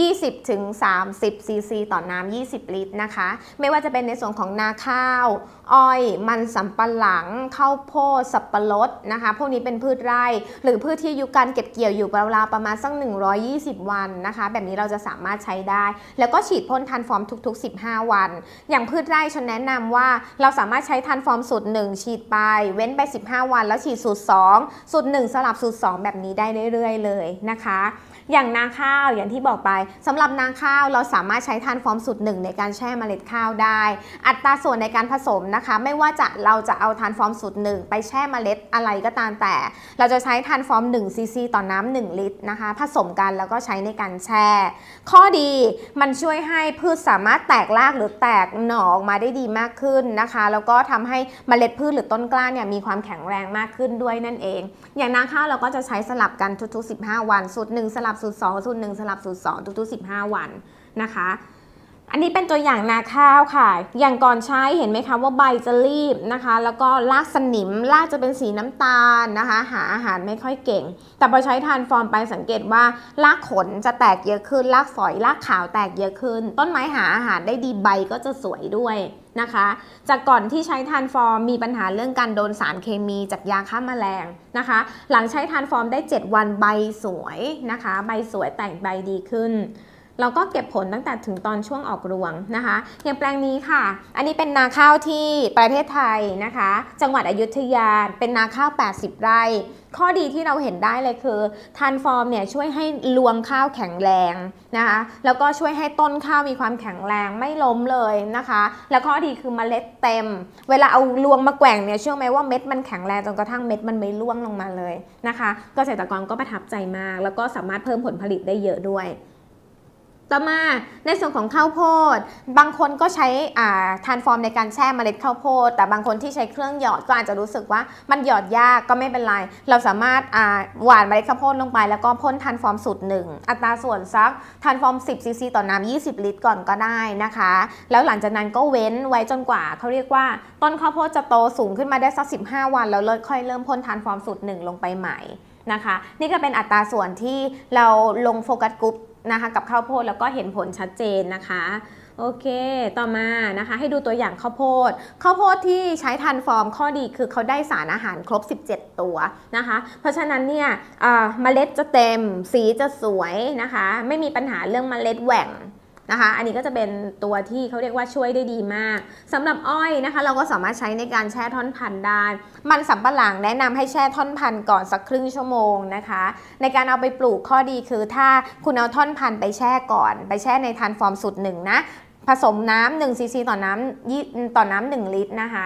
20-30 ซีซีต่อน้ำ20 ลิตรนะคะไม่ว่าจะเป็นในส่วนของนาข้าวอ้อยมันสำปะหลังข้าวโพดสับปะรดนะคะพวกนี้เป็นพืชไร่หรือพืชที่อายุการเก็บเกี่ยวอยู่ราวๆประมาณสัก120 วันนะคะแบบนี้เราจะสามารถใช้ได้แล้วก็ฉีดพ่นทานฟอร์มทุกๆ15 วันอย่างพืชไร่ฉันแนะนำว่าเราสามารถใช้ทานฟอร์มสูตร1ฉีดไปเว้นไป15 วันแล้วฉีดสูตร2สูตร1สลับสูตร2แบบนี้ได้เรื่อยๆเลยนะคะอย่างนาข้าวอย่างที่บอกไปสำหรับนาข้าวเราสามารถใช้ทานฟอร์มสูตร1ในการแช่เมล็ดข้าวได้อัตราส่วนในการผสมนะคะไม่ว่าเราจะเอาทานฟอร์มสูตร1ไปแช่เมล็ดอะไรก็ตามแต่เราจะใช้ทานฟอร์ม1 ซีซีต่อน้ำ1 ลิตรนะคะผสมกันแล้วก็ใช้ในการแช่ข้อดีมันช่วยให้พืชสามารถแตกรากหรือแตกหน่อออกมาได้ดีมากขึ้นนะคะแล้วก็ทำให้เมล็ดพืชหรือต้นกล้าเนี่ยมีความแข็งแรงมากขึ้นด้วยนั่นเองอย่างนาข้าวเราก็จะใช้สลับกันทุกๆ15 วันสูตร1สลับสูตร2สูตร1สลับสูตร2ทุกๆ15 วันนะคะอันนี้เป็นตัวอย่างนาข้าวค่ะอย่างก่อนใช้เห็นไหมคะว่าใบจะรีบนะคะแล้วก็รากสนิมรากจะเป็นสีน้ำตาลนะคะหาอาหารไม่ค่อยเก่งแต่พอใช้ทานฟอร์มไปสังเกตว่ารากขนจะแตกเยอะขึ้นรากฝอยรากขาวแตกเยอะขึ้นต้นไม้หาอาหารได้ดีใบก็จะสวยด้วยนะคะจากก่อนที่ใช้ทานฟอร์มมีปัญหาเรื่องการโดนสารเคมีจากยาฆ่าแมลงนะคะหลังใช้ทานฟอร์มได้7 วันใบสวยนะคะใบสวยแตกใบดีขึ้นเราก็เก็บผลตั้งแต่ถึงตอนช่วงออกรวงนะคะอย่างแปลงนี้ค่ะอันนี้เป็นนาข้าวที่ประเทศไทยนะคะจังหวัดอยุธยาเป็นนาข้าว80 ไร่ข้อดีที่เราเห็นได้เลยคือทานฟอร์มเนี่ยช่วยให้รวงข้าวแข็งแรงนะคะแล้วก็ช่วยให้ต้นข้าวมีความแข็งแรงไม่ล้มเลยนะคะแล้วข้อดีคือเมล็ดเต็มเวลาเอารวงมาแกว่งเนี่ยเชื่อไหมว่าเม็ดมันแข็งแรงจนกระทั่งเม็ดมันไม่ร่วงลงมาเลยนะคะเกษตรกรก็ประทับใจมากแล้วก็สามารถเพิ่มผลผลิตได้เยอะด้วยต่อมาในส่วนของข้าวโพดบางคนก็ใช้ทานฟอร์มในการแช่เมล็ดข้าวโพดแต่บางคนที่ใช้เครื่องหยอดก็อาจจะรู้สึกว่ามันหยอดยากก็ไม่เป็นไรเราสามารถหว่านเมล็ดข้าวโพดลงไปแล้วก็พ่นทานฟอร์มสูตร1อัตราส่วนสักทานฟอร์ม10 ซีซีต่อน้ำ20 ลิตรก่อนก็ได้นะคะแล้วหลังจากนั้นก็เว้นไว้จนกว่าเขาเรียกว่าต้นข้าวโพดจะโตสูงขึ้นมาได้สัก15 วันแล้วค่อยเริ่มพ่นทานฟอร์มสูตร1ลงไปใหม่นะคะนี่ก็เป็นอัตราส่วนที่เราลงโฟกัสกรุ๊ปนะคะกับข้าวโพดแล้วก็เห็นผลชัดเจนนะคะโอเคต่อมานะคะให้ดูตัวอย่างข้าวโพดที่ใช้ทานฟอร์มข้อดีคือเขาได้สารอาหารครบ17 ตัวนะคะเพราะฉะนั้นเนี่ยเมล็ดจะเต็มสีจะสวยนะคะไม่มีปัญหาเรื่องเมล็ดแหว่งนะคะอันนี้ก็จะเป็นตัวที่เขาเรียกว่าช่วยได้ดีมากสำหรับอ้อยนะคะเราก็สามารถใช้ในการแช่ท่อนพันธุ์ได้มันสำปะหลังแนะนำให้แช่ท่อนพันธุ์ก่อนสักครึ่งชั่วโมงนะคะในการเอาไปปลูกข้อดีคือถ้าคุณเอาท่อนพันธุ์ไปแช่ก่อนไปแช่ในทานฟอร์มสูตร1นะผสมน้ำ1 ซีซีต่อน้ำ1 ลิตรนะคะ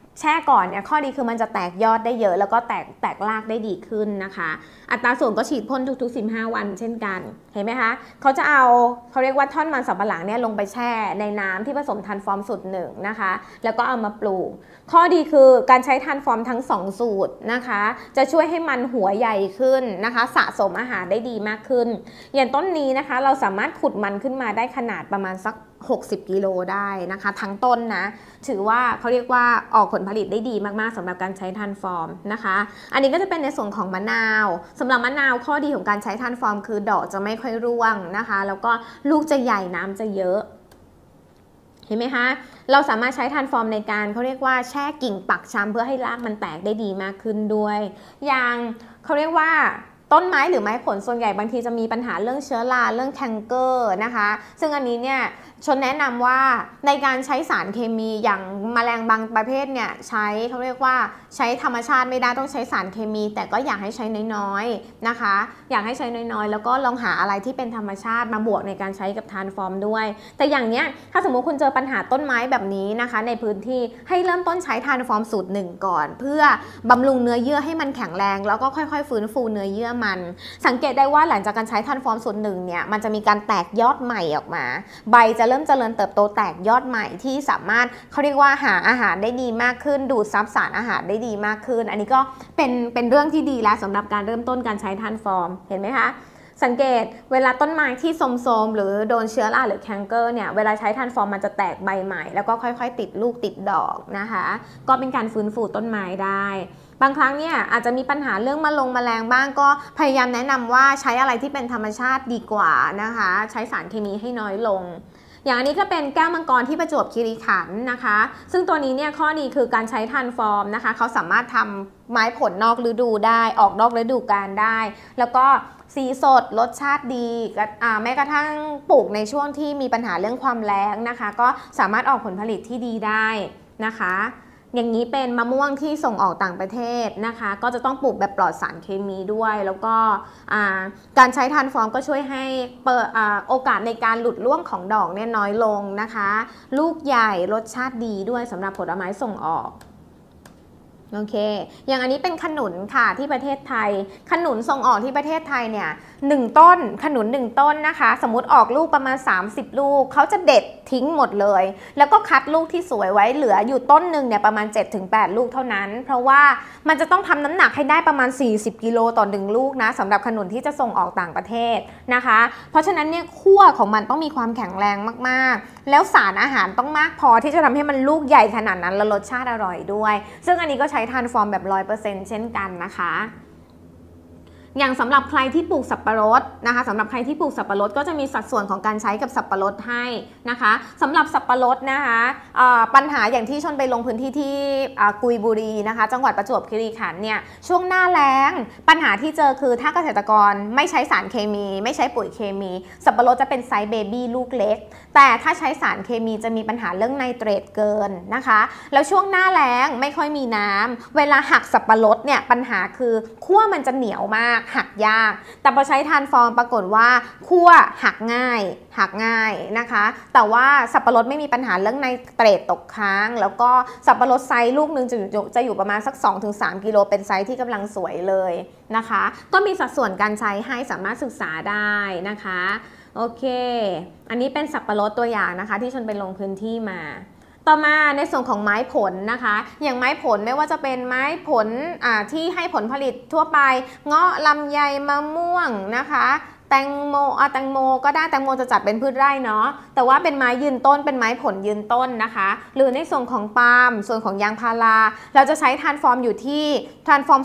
แช่ก่อนเนี่ยข้อดีคือมันจะแตกยอดได้เยอะแล้วก็แตกรากได้ดีขึ้นนะคะอัตราส่วนก็ฉีดพ่นทุกๆ15 วันเช่นกันเห็นไหมคะเขาจะเอาเขาเรียกว่าท่อนมันสำปะหลังเนี่ยลงไปแช่ในน้ำที่ผสมทันฟอร์มสูตร1นะคะแล้วก็เอามาปลูกข้อดีคือการใช้ทันฟอร์มทั้ง2สูตรนะคะจะช่วยให้มันหัวใหญ่ขึ้นนะคะสะสมอาหารได้ดีมากขึ้นอย่างต้นนี้นะคะเราสามารถขุดมันขึ้นมาได้ขนาดประมาณสัก60 กิโลได้นะคะทั้งต้นนะถือว่าเขาเรียกว่าออกผลผลิตได้ดีมากๆสำหรับการใช้ทันฟอร์มนะคะอันนี้ก็จะเป็นในส่วนของมะนาวสำหรับมะนาวข้อดีของการใช้ทันฟอร์มคือดอกจะไม่ค่อยร่วงนะคะแล้วก็ลูกจะใหญ่น้ำจะเยอะเห็นไหมคะเราสามารถใช้ทันฟอร์มในการเขาเรียกว่าแช่กิ่งปักชำเพื่อให้รากมันแตกได้ดีมากขึ้นด้วยอย่างเขาเรียกว่าต้นไม้หรือไม้ผลส่วนใหญ่บางทีจะมีปัญหาเรื่องเชื้อราเรื่องแคนเกอร์นะคะซึ่งอันนี้เนี่ยชนแนะนำว่าในการใช้สารเคมีอย่างแมลงบางประเภทเนี่ยใช้เขาเรียกว่าใช้ธรรมชาติไม่ได้ต้องใช้สารเคมี แต่ก็อยากให้ใช้น้อยๆนะคะอยากให้ใช้น้อยๆแล้วก็ลองหาอะไรที่เป็นธรรมชาติมาบวกในการใช้กับทานฟอร์มด้วยแต่อย่างเนี้ยถ้าสมมุติคุณเจอปัญหาต้นไม้แบบนี้นะคะในพื้นที่ให้เริ่มต้นใช้ทานฟอร์มสูตร1ก่อนเพื่อบำรุงเนื้อเยื่อให้มันแข็งแรงแล้วก็ค่อยๆฟื้นฟูเนื้อเยื่อมันสังเกตได้ว่าหลังจากการใช้ทันฟอร์มสูตร1เนี่ยมันจะมีการแตกยอดใหม่ออกมาใบจะเริ่มเจริญเติบโตแตกยอดใหม่ที่สามารถเขาเรียกว่าหาอาหารได้ดีมากขึ้นดูดซับสารอาหารได้ดีมากขึ้นอันนี้ก็เป็นเรื่องที่ดีแล้วสำหรับการเริ่มต้นการใช้ทันฟอร์มเห็นไหมคะสังเกตเวลาต้นไม้ที่โทรมๆหรือโดนเชื้อราหรือแคนเกอร์เนี่ยเวลาใช้ทันฟอร์มมันจะแตกใบใหม่แล้วก็ค่อยๆติดลูกติดดอกนะคะก็เป็นการฟื้นฟูต้นไม้ได้บางครั้งเนี่ยอาจจะมีปัญหาเรื่องแมลงบ้างก็พยายามแนะนำว่าใช้อะไรที่เป็นธรรมชาติดีกว่านะคะใช้สารเคมีให้น้อยลงอย่างอันนี้ก็เป็นแก้วมังกรที่ประจวบคีรีขันธ์นะคะซึ่งตัวนี้เนี่ยข้อดีคือการใช้ทันฟอร์มนะคะเขาสามารถทำไม้ผลนอกฤดูได้ออกนอกฤดูกาลได้แล้วก็สีสดรสชาติดีแม้กระทั่งปลูกในช่วงที่มีปัญหาเรื่องความแล้งนะคะก็สามารถออกผลผลิตที่ดีได้นะคะอย่างนี้เป็นมะม่วงที่ส่งออกต่างประเทศนะคะก็จะต้องปลูกแบบปลอดสารเคมีด้วยแล้วก็การใช้ทันฟอร์มก็ช่วยให้โอกาสในการหลุดร่วงของดอกเนี่ยน้อยลงนะคะลูกใหญ่รสชาติดีด้วยสำหรับผลไม้ส่งออกโอเคอย่างอันนี้เป็นขนุนค่ะที่ประเทศไทยขนุนส่งออกที่ประเทศไทยเนี่ย1ต้นขนุน1ต้นนะคะสมมติออกลูกประมาณ30ลูกเขาจะเด็ดทิ้งหมดเลยแล้วก็คัดลูกที่สวยไว้เหลืออยู่ต้นหนึ่งเนี่ยประมาณ 7-8 ลูกเท่านั้นเพราะว่ามันจะต้องทำน้ำหนักให้ได้ประมาณ40กิโลต่อ1ลูกนะสำหรับขนุนที่จะส่งออกต่างประเทศนะคะเพราะฉะนั้นเนี่ยขั้วของมันต้องมีความแข็งแรงมากๆแล้วสารอาหารต้องมากพอที่จะทำให้มันลูกใหญ่ขนาดนั้นและรสชาติอร่อยด้วยซึ่งอันนี้ก็ใช้ทันฟอร์มแบบ 100% เช่นกันนะคะอย่างสำหรับใครที่ปลูกสับปะรดนะคะสำหรับใครที่ปลูกสับปะรดก็จะมีสัดส่วนของการใช้กับสับปะรดให้นะคะสำหรับสับปะรดนะคะปัญหาอย่างที่ชนไปลงพื้นที่ที่กุยบุรีนะคะจังหวัดประจวบคีรีขันธ์เนี่ยช่วงหน้าแล้งปัญหาที่เจอคือถ้าเกษตรกรไม่ใช้สารเคมีไม่ใช้ปุ๋ยเคมีสับปะรดจะเป็นไซส์เบบี้ลูกเล็กแต่ถ้าใช้สารเคมีจะมีปัญหาเรื่องไนเตรตเกินนะคะแล้วช่วงหน้าแล้งไม่ค่อยมีน้ำเวลาหักสับปะรดเนี่ยปัญหาคือขั้วมันจะเหนียวมากหักยากแต่พอใช้ทานฟอร์มปรากฏว่าขั้วหักง่ายนะคะแต่ว่าสับปะรดไม่มีปัญหาเรื่องไนเตรตตกค้างแล้วก็สับปะรดไซส์ลูกหนึ่งจะอยู่ประมาณสัก 2-3 กิโลเป็นไซส์ที่กำลังสวยเลยนะคะก็มีสัดส่วนการใช้ให้สามารถศึกษาได้นะคะโอเคอันนี้เป็นสับปะรดตัวอย่างนะคะที่ชนไปลงพื้นที่มาต่อมาในส่วนของไม้ผลนะคะอย่างไม้ผลไม่ว่าจะเป็นไม้ผลที่ให้ผลผลิตทั่วไปเงาะลำไยมะม่วงนะคะแตงโมก็ได้แตงโมจะจัดเป็นพืชไร่เนาะแต่ว่าเป็นไม้ยืนต้นเป็นไม้ผลยืนต้นนะคะหรือในส่วนของปาล์มส่วนของยางพาราเราจะใช้ทานฟอร์มอยู่ที่ทานฟอร์ม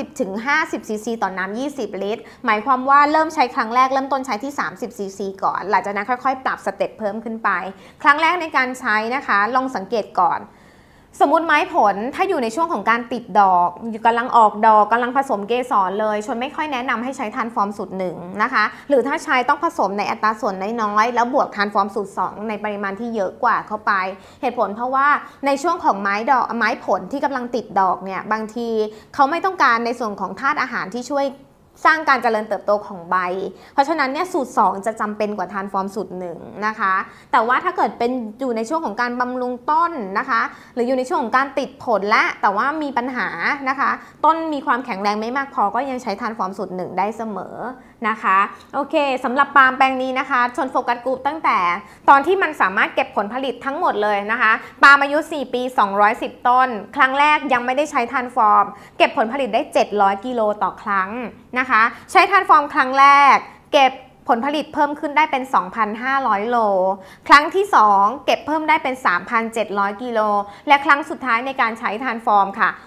30-50 ซีซีต่อน้ำ20 ลิตรหมายความว่าเริ่มใช้ครั้งแรกเริ่มต้นใช้ที่30 ซีซีก่อนหลังจากนั้นค่อยๆปรับสเต็ปเพิ่มขึ้นไปครั้งแรกในการใช้นะคะลองสังเกตก่อนสมมุติไม้ผลถ้าอยู่ในช่วงของการติดดอกกำลังออกดอกกำลังผสมเกสรเลยชนไม่ค่อยแนะนำให้ใช้ทานฟอร์มสูตร1นะคะหรือถ้าใช้ต้องผสมในอัตราส่วนน้อยๆแล้วบวกทานฟอร์มสูตร2ในปริมาณที่เยอะกว่าเข้าไปเหตุผลเพราะว่าในช่วงของไม้ผลที่กำลังติดดอกเนี่ยบางทีเขาไม่ต้องการในส่วนของธาตุอาหารที่ช่วยสร้างการเจริญเติบโตของใบเพราะฉะนั้นเนี่ยสูตร2จะจำเป็นกว่าทานฟอร์มสูตร1นะคะแต่ว่าถ้าเกิดเป็นอยู่ในช่วงของการบำรุงต้นนะคะหรืออยู่ในช่วงของการติดผลและแต่ว่ามีปัญหานะคะต้นมีความแข็งแรงไม่มากพอก็ยังใช้ทานฟอร์มสูตร1ได้เสมอนะคะโอเคสำหรับปาล์มแปลงนี้นะคะชนโฟกัสกรุ๊ปตั้งแต่ตอนที่มันสามารถเก็บผลผลิตทั้งหมดเลยนะคะปาล์มอายุ4ปี210ต้นครั้งแรกยังไม่ได้ใช้ทานฟอร์มเก็บผลผลิตได้700กิโลต่อครั้งนะคะใช้ทานฟอร์มครั้งแรกเก็บผลผลิตเพิ่มขึ้นได้เป็น 2,500 โลครั้งที่2เก็บเพิ่มได้เป็น 3,700 กิโลและครั้งสุดท้ายในการใช้ทานฟอร์มค่ะ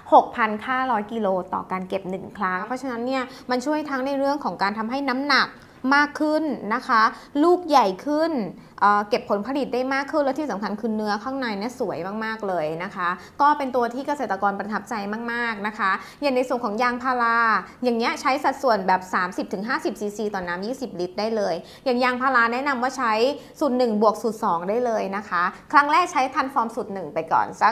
6,500 กิโลต่อการเก็บ1ครั้งเพราะฉะนั้นเนี่ยมันช่วยทั้งในเรื่องของการทำให้น้ำหนักมากขึ้นนะคะลูกใหญ่ขึ้นเก็บผลผลิตได้มากขึ้นและที่สำคัญคือเนื้อข้างในเนี่ยสวยมากๆเลยนะคะก็เป็นตัวที่เกษตรกรประทับใจมากๆนะคะอย่างในส่วนของยางพาราอย่างเงี้ยใช้สัดส่วนแบบ 30-50 ซีซีต่อน้ำ20 ลิตรได้เลยอย่างยางพาราแนะนำว่าใช้สูตร1บวกสูตร2ได้เลยนะคะครั้งแรกใช้ทันฟอร์มสูตร1ไปก่อนสัก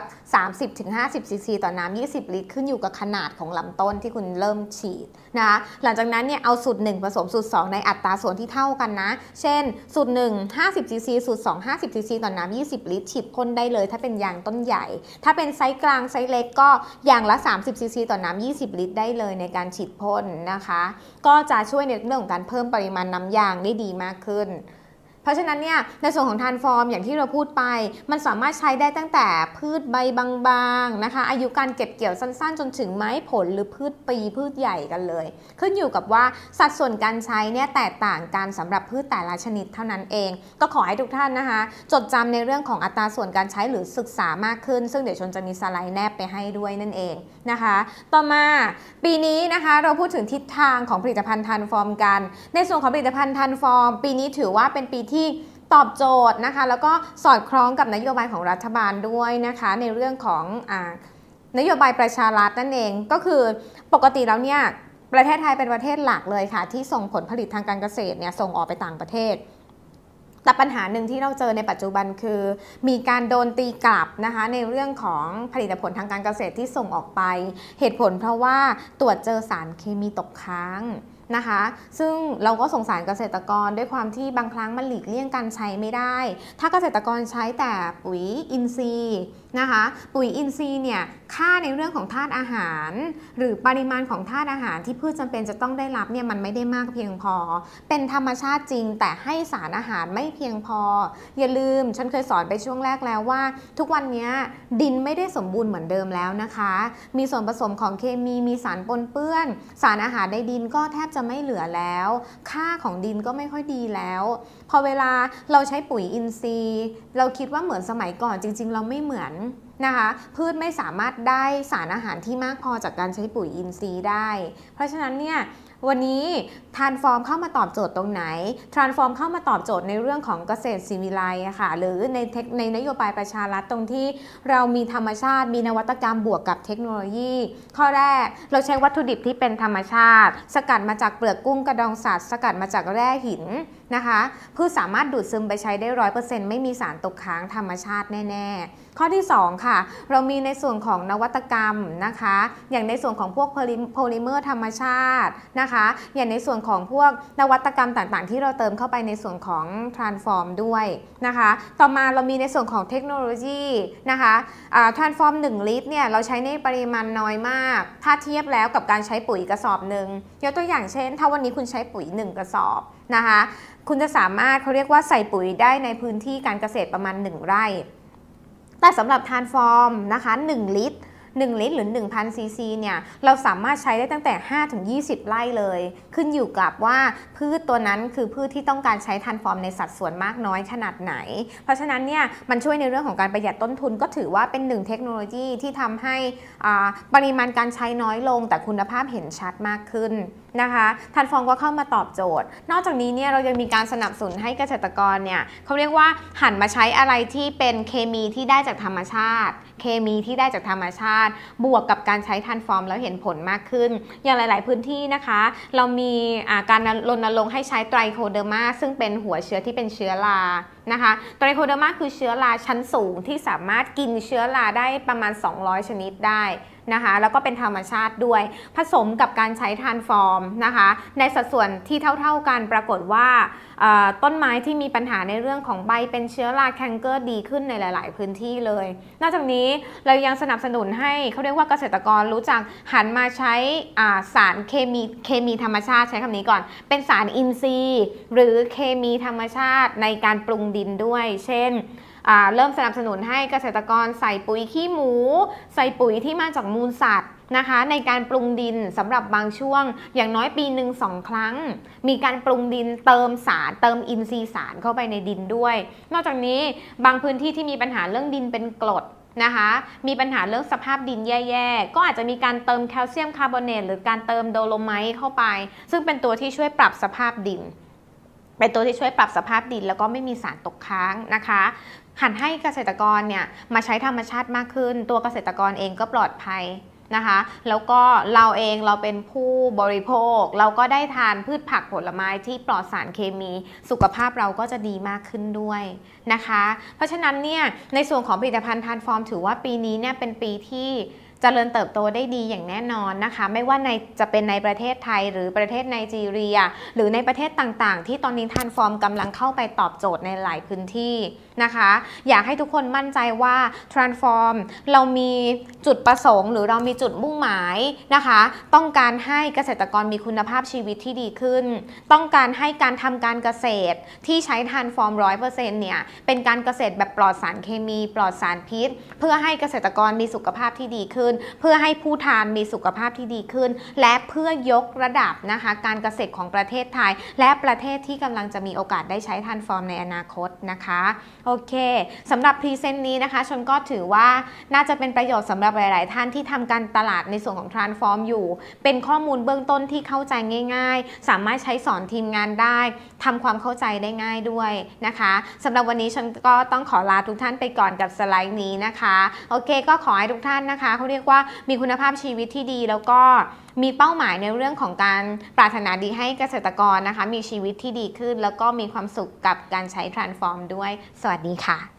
30-50 ซีซีต่อน้ำ20 ลิตรขึ้นอยู่กับขนาดของลำต้นที่คุณเริ่มฉีดนะคะหลังจากนั้นเนี่ยเอาสูตร1ผสมสูตร2ในอัตราส่วนที่เท่ากันนะเช่นสูตร1 50 ซีซีสูตร2 50 ซีซีต่อน้ำ20 ลิตรฉีดพ่นได้เลยถ้าเป็นยางต้นใหญ่ถ้าเป็นไซส์กลางไซส์เล็กก็อย่างละ30 ซีซีต่อน้ำ20 ลิตรได้เลยในการฉีดพ่นนะคะก็จะช่วยในเรื่องของการเพิ่มปริมาณน้ำยางได้ดีมากขึ้นเพราะฉะนั้นเนี่ยในส่วนของทานฟอร์มอย่างที่เราพูดไปมันสามารถใช้ได้ตั้งแต่พืชใบบางๆนะคะอายุการเก็บเกี่ยวสั้นๆจนถึงไม้ผลหรือพืชปีพืชใหญ่กันเลยขึ้นอยู่กับว่าสัดส่วนการใช้เนี่ยแตกต่างกันสำหรับพืชแต่ละชนิดเท่านั้นเองก็ขอให้ทุกท่านนะคะจดจำในเรื่องของอัตราส่วนการใช้หรือศึกษามากขึ้นซึ่งเดี๋ยวชนจะมีสไลด์แนบไปให้ด้วยนั่นเองนะคะต่อมาปีนี้นะคะเราพูดถึงทิศทางของผลิตภัณฑ์ทานฟอร์มกันในส่วนของผลิตภัณฑ์ทานฟอร์มปีนี้ถือว่าเป็นปีที่ตอบโจทย์นะคะแล้วก็สอดคล้องกับนโยบายของรัฐบาลด้วยนะคะในเรื่องของนโยบายประชารัฐนั่นเองก็คือปกติแล้วเนี่ยประเทศไทยเป็นประเทศหลักเลยค่ะที่ส่งผลผลิตทางการเกษตรเนี่ยส่งออกไปต่างประเทศแต่ปัญหาหนึ่งที่เราเจอในปัจจุบันคือมีการโดนตีกลับนะคะในเรื่องของผลิตผลทางการเกษตรที่ส่งออกไปเหตุผลเพราะว่าตรวจเจอสารเคมีตกค้างนะคะซึ่งเราก็สงสารเกษตรกรด้วยความที่บางครั้งมันหลีกเลี่ยงการใช้ไม่ได้ถ้าเกษตรกรใช้แต่ปุ๋ยอินทรีย์นะคะปุ๋ยอินทรีย์เนี่ยค่าในเรื่องของธาตุอาหารหรือปริมาณของธาตุอาหารที่พืชจำเป็นจะต้องได้รับเนี่ยมันไม่ได้มากเพียงพอเป็นธรรมชาติจริงแต่ให้สารอาหารไม่เพียงพออย่าลืมฉันเคยสอนไปช่วงแรกแล้วว่าทุกวันนี้ดินไม่ได้สมบูรณ์เหมือนเดิมแล้วนะคะมีส่วนผสมของเคมีมีสารปนเปื้อนสารอาหารในดินก็แทบจะไม่เหลือแล้วค่าของดินก็ไม่ค่อยดีแล้วพอเวลาเราใช้ปุ๋ยอินทรีย์เราคิดว่าเหมือนสมัยก่อนจริงๆเราไม่เหมือนนะคะพืชไม่สามารถได้สารอาหารที่มากพอจากการใช้ปุ๋ยอินทรีย์ได้เพราะฉะนั้นเนี่ยวันนี้ทรานส์ฟอร์มเข้ามาตอบโจทย์ตรงไหนทรานส์ฟอร์มเข้ามาตอบโจทย์ในเรื่องของเกษตรศิวิไลอะค่ะหรือในนโยบายประชารัฐตรงที่เรามีธรรมชาติมีนวัตกรรมบวกกับเทคโนโลยีข้อแรกเราใช้วัตถุดิบที่เป็นธรรมชาติสกัดมาจากเปลือกกุ้งกระดองสัตว์สกัดมาจากแร่หินนะคะพืชสามารถดูดซึมไปใช้ได้ 100% ไม่มีสารตกค้างธรรมชาติแน่ๆข้อที่2ค่ะเรามีในส่วนของนวัตกรรมนะคะอย่างในส่วนของพวกโพลิเมอร์ธรรมชาตินะคะอย่างในส่วนของพวกนวัตกรรมต่างๆที่เราเติมเข้าไปในส่วนของ Transform ด้วยนะคะต่อมาเรามีในส่วนของเทคโนโลยีนะคะTransform 1 ลิตรเนี่ยเราใช้ในปริมาณน้อยมากถ้าเทียบแล้วกับการใช้ปุ๋ยกระสอบหนึ่งยกตัวอย่างเช่นถ้าวันนี้คุณใช้ปุ๋ย1กระสอบนะคะคุณจะสามารถเขาเรียกว่าใส่ปุ๋ยได้ในพื้นที่การเกษตรประมาณ1 ไร่แต่สำหรับ Transform นะคะ1 ลิตรหรือ 1,000 ซีซีเนี่ยเราสามารถใช้ได้ตั้งแต่5 ถึง 20 ไร่เลยขึ้นอยู่กับว่าพืชตัวนั้นคือพืชที่ต้องการใช้ทรานส์ฟอร์มในสัดส่วนมากน้อยขนาดไหนเพราะฉะนั้นเนี่ยมันช่วยในเรื่องของการประหยัดต้นทุนก็ถือว่าเป็น1 เทคโนโลยีที่ทำให้ปริมาณการใช้น้อยลงแต่คุณภาพเห็นชัดมากขึ้นนะคะทรานส์ฟอร์มก็เข้ามาตอบโจทย์นอกจากนี้เนี่ยเรายังมีการสนับสนุนให้เกษตรกรเนี่ยเขาเรียกว่าหันมาใช้อะไรที่เป็นเคมีที่ได้จากธรรมชาติเคมีที่ได้จากธรรมชาติบวกกับการใช้ทรานส์ฟอร์มแล้วเห็นผลมากขึ้นอย่างหลายๆพื้นที่นะคะเรามีการรณรงค์ให้ใช้ไตรโคเดอร์มาซึ่งเป็นหัวเชื้อที่เป็นเชื้อรานะคะไตรโคเดอร์มาคือเชื้อราชั้นสูงที่สามารถกินเชื้อราได้ประมาณ200 ชนิดได้นะคะแล้วก็เป็นธรรมชาติด้วยผสมกับการใช้ทรานส์ฟอร์มนะคะในสัดส่วนที่เท่าๆกันปรากฏว่าต้นไม้ที่มีปัญหาในเรื่องของใบเป็นเชื้อราแคนเกอร์ดีขึ้นในหลายๆพื้นที่เลยนอกจากนี้เรายังสนับสนุนให้เขาเรียกว่าเกษตรกรรู้จักหันมาใช้สารเคมีธรรมชาติใช้คำนี้ก่อนเป็นสารอินทรีย์หรือเคมีธรรมชาติในการปรุงดินด้วยเช่นเริ่มสนับสนุนให้เกษตรกรใส่ปุ๋ยขี้หมูใส่ปุ๋ยที่มาจากมูลสัตว์นะคะในการปรุงดินสำหรับบางช่วงอย่างน้อยปีหนึ่ง2 ครั้งมีการปรุงดินเติมสารเติมอินทรีย์สารเข้าไปในดินด้วยนอกจากนี้บางพื้นที่ที่มีปัญหาเรื่องดินเป็นกรดนะคะมีปัญหาเรื่องสภาพดินแย่ๆก็อาจจะมีการเติมแคลเซียมคาร์บอเนตหรือการเติมโดโลไมต์เข้าไปซึ่งเป็นตัวที่ช่วยปรับสภาพดินเป็นตัวที่ช่วยปรับสภาพดินแล้วก็ไม่มีสารตกค้างนะคะหันให้เกษตรกรเนี่ยมาใช้ธรรมชาติมากขึ้นตัวเกษตรกรเองก็ปลอดภัยนะคะแล้วก็เราเองเราเป็นผู้บริโภคเราก็ได้ทานพืชผักผลไม้ที่ปลอดสารเคมีสุขภาพเราก็จะดีมากขึ้นด้วยนะคะเพราะฉะนั้นเนี่ยในส่วนของผลิตภัณฑ์ทรานส์ฟอร์มถือว่าปีนี้เนี่ยเป็นปีที่เจริญเติบโตได้ดีอย่างแน่นอนนะคะไม่ว่าจะเป็นในประเทศไทยหรือประเทศไนจีเรียหรือในประเทศต่างๆที่ตอนนี้ทรานส์ฟอร์มกำลังเข้าไปตอบโจทย์ในหลายพื้นที่นะคะอยากให้ทุกคนมั่นใจว่าทรานส์ฟอร์มเรามีจุดประสงค์หรือเรามีจุดมุ่งหมายนะคะต้องการให้เกษตรกรมีคุณภาพชีวิตที่ดีขึ้นต้องการให้การทำการเกษตรที่ใช้ทรานส์ฟอร์ม 100% เนี่ยเป็นการเกษตรแบบปลอดสารเคมีปลอดสารพิษเพื่อให้เกษตรกรมีสุขภาพที่ดีขึ้นเพื่อให้ผู้ทานมีสุขภาพที่ดีขึ้นและเพื่อยกระดับนะคะการเกษตรของประเทศไทยและประเทศที่กำลังจะมีโอกาสได้ใช้ทรานส์ฟอร์มในอนาคตนะคะโอเคสำหรับพรีเซนต์นี้นะคะชนก็ถือว่าน่าจะเป็นประโยชน์สำหรับหลายๆท่านที่ทำการตลาดในส่วนของทรานส์ฟอร์มอยู่เป็นข้อมูลเบื้องต้นที่เข้าใจง่ายๆสามารถใช้สอนทีมงานได้ทำความเข้าใจได้ง่ายด้วยนะคะสำหรับวันนี้ชนก็ต้องขอลาทุกท่านไปก่อนกับสไลด์นี้นะคะโอเคก็ขอให้ทุกท่านนะคะเขาเรียกว่ามีคุณภาพชีวิตที่ดีแล้วก็มีเป้าหมายในเรื่องของการปรารถนาดีให้เกษตรกรนะคะมีชีวิตที่ดีขึ้นแล้วก็มีความสุขกับการใช้ทรานส์ฟอร์มด้วยสวัสดีค่ะ